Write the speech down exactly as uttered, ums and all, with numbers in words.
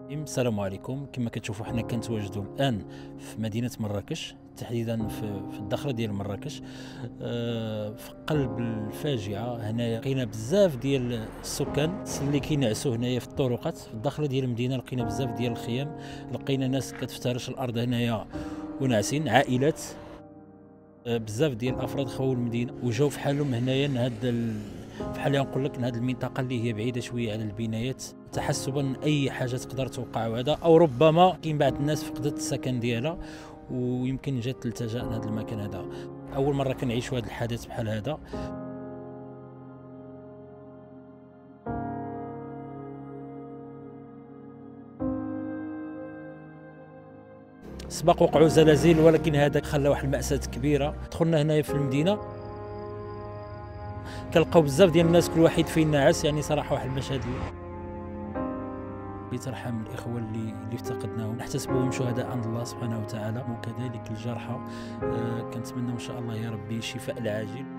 السلام عليكم. كما كتشوفوا حنا كنتواجدوا الان في مدينه مراكش، تحديدا في في الداخله ديال مراكش. آه، في قلب الفاجعه. هنايا لقينا بزاف ديال السكان اللي كينعسوا هنايا في الطرقات. في الداخله ديال المدينه لقينا بزاف ديال الخيام، لقينا ناس كتفترش الارض هنايا وناعسين، عائلات. آه، بزاف ديال الافراد خاووا المدينه وجاو في حالهم هنايا لهاد ال... بحال نقول لك لهاد المنطقه اللي هي بعيده شويه على البنايات، تحسبا اي حاجه تقدر توقع وهذا، او ربما كاين بعض الناس فقدت السكن ديالها ويمكن جات تلتجا لهذا المكان هذا. اول مره كنعيش هذا الحدث بحال هذا. سبق وقعوا زلازل، ولكن هذا خلى واحد المأساة كبيره. دخلنا هنايا في المدينه كنلقاو بزاف ديال الناس كل واحد فين ناعس، يعني صراحه واحد المشهد يترحم الاخوه اللي اللي افتقدناهم، نحتسبهم شهداء عند الله سبحانه وتعالى، وكذلك الجرحى. آه كنتمنى ان شاء الله يا ربي الشفاء العاجل.